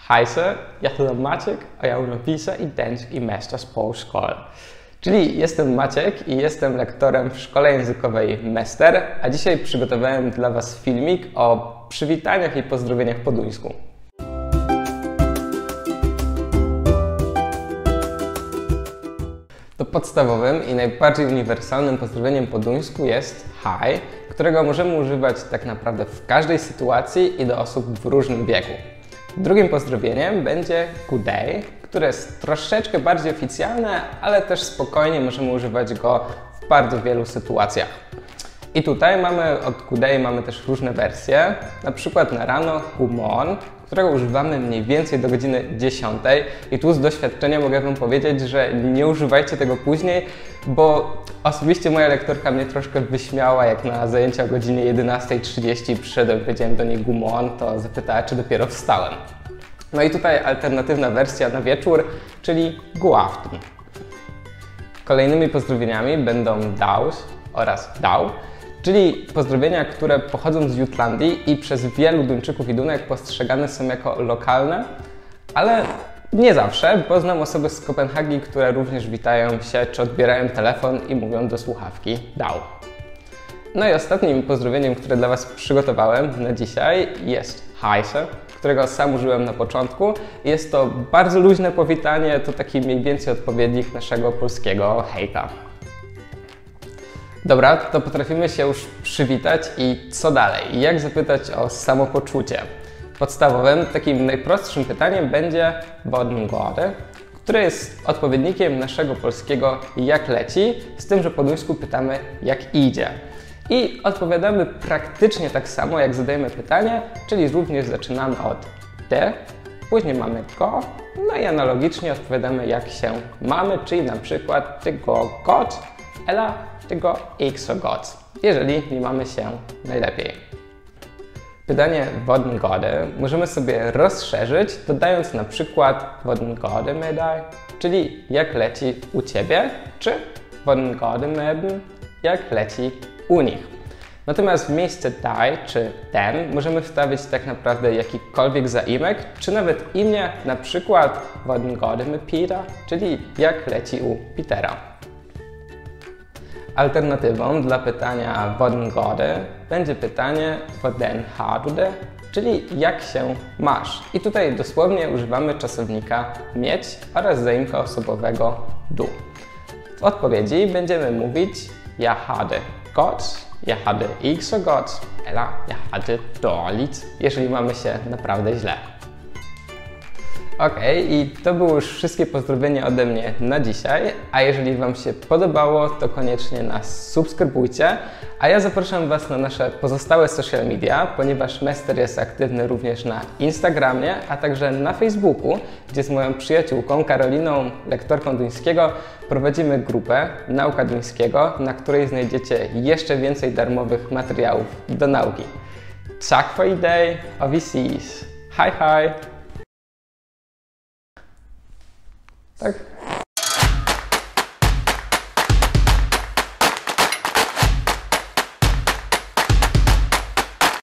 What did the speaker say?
Hej så, jag heter Maciek, a ja undervisar i dansk i Mesters Sprogskole. Czyli jestem Maciek i jestem lektorem w szkole językowej Mester, a dzisiaj przygotowałem dla Was filmik o przywitaniach i pozdrowieniach po duńsku. To podstawowym i najbardziej uniwersalnym pozdrowieniem po duńsku jest hej, którego możemy używać tak naprawdę w każdej sytuacji i do osób w różnym wieku. Drugim pozdrowieniem będzie good day, które jest troszeczkę bardziej oficjalne, ale też spokojnie możemy używać go w bardzo wielu sytuacjach. I tutaj od good day mamy też różne wersje, na przykład na rano good morning, którego używamy mniej więcej do godziny 10. I tu z doświadczenia mogę Wam powiedzieć, że nie używajcie tego później, bo osobiście moja lektorka mnie troszkę wyśmiała, jak na zajęcia o godzinie 11:30 przyszedłem, powiedziałem do niej good morning, to zapytała, czy dopiero wstałem. No i tutaj alternatywna wersja na wieczór, czyli good afternoon. Kolejnymi pozdrowieniami będą daus oraz dał, czyli pozdrowienia, które pochodzą z Jutlandii i przez wielu Duńczyków i Dunek postrzegane są jako lokalne, ale nie zawsze, bo znam osoby z Kopenhagi, które również witają się czy odbierają telefon i mówią do słuchawki dał. No i ostatnim pozdrowieniem, które dla Was przygotowałem na dzisiaj jest hej so, którego sam użyłem na początku. Jest to bardzo luźne powitanie, to taki mniej więcej odpowiednik naszego polskiego hejka. Dobra, to potrafimy się już przywitać i co dalej? Jak zapytać o samopoczucie? Podstawowym, takim najprostszym pytaniem będzie hvordan går det, które jest odpowiednikiem naszego polskiego jak leci, z tym, że po duńsku pytamy jak idzie. I odpowiadamy praktycznie tak samo, jak zadajemy pytanie, czyli również zaczynamy od det, później mamy go, no i analogicznie odpowiadamy jak się mamy, czyli na przykład det går godt, eller det går ikke så godt, jeżeli nie mamy się najlepiej. Pytanie hvordan går det możemy sobie rozszerzyć, dodając na przykład hvordan går det med dig, czyli jak leci u Ciebie, czy hvordan går det med dem, jak leci u nich. Natomiast w miejsce dig czy dem możemy wstawić tak naprawdę jakikolwiek zaimek, czy nawet imię, na przykład hvordan går det med Peter, czyli jak leci u Petera. Alternatywą dla pytania hvordan går det będzie pytanie hvordan har du det, czyli jak się masz. I tutaj dosłownie używamy czasownika mieć oraz zaimka osobowego du. W odpowiedzi będziemy mówić jag har det godt, jag har det ikke så godt, eller jag har det dårligt, jeżeli mamy się naprawdę źle. Ok, i to były już wszystkie pozdrowienia ode mnie na dzisiaj, a jeżeli Wam się podobało, to koniecznie nas subskrybujcie, a ja zapraszam Was na nasze pozostałe social media, ponieważ Mester jest aktywny również na Instagramie, a także na Facebooku, gdzie z moją przyjaciółką Karoliną, lektorką duńskiego, prowadzimy grupę Nauka Duńskiego, na której znajdziecie jeszcze więcej darmowych materiałów do nauki. Tack för idag och vi ses! Hej hej! Tak?